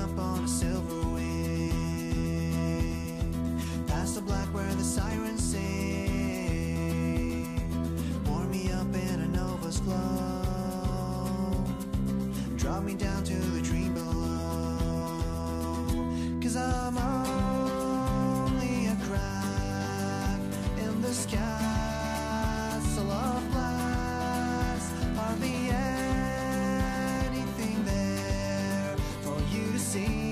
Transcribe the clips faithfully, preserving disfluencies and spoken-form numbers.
up on a silver wing, past the black where the sirens sing. Warm me up in a nova's glow, drop me down to the dream below. Cause I'm only a crack in this castle of glass. Hardly anything there for you to see.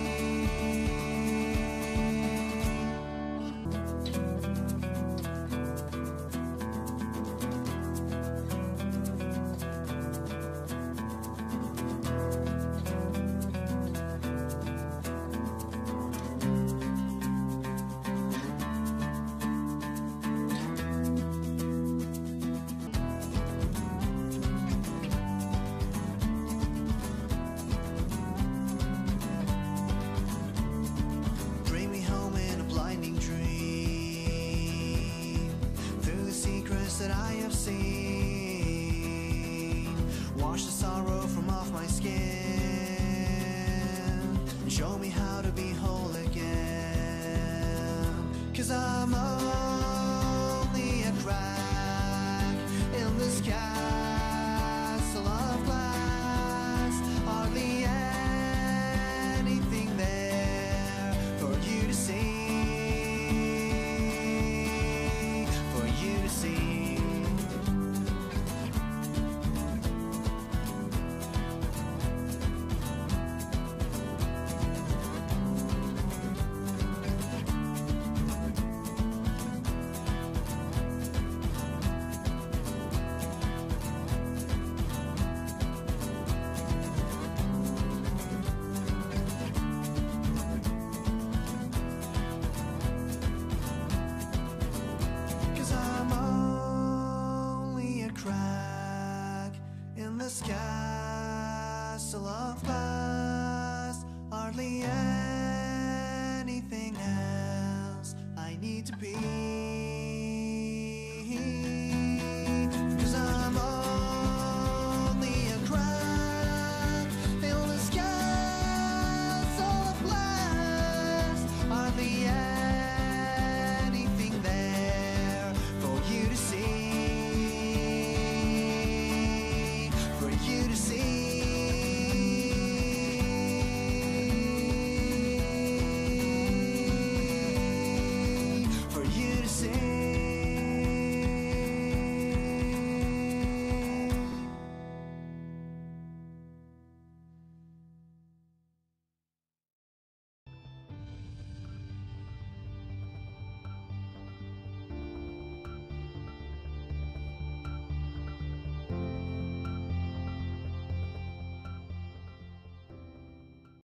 That I have seen, wash the sorrow from off my skin, and show me how to be whole again. Cause I'm only a crack in this castle of glass. Hardly anything there for you to see, for you to see. In this castle of glass, hardly anything else I need to be.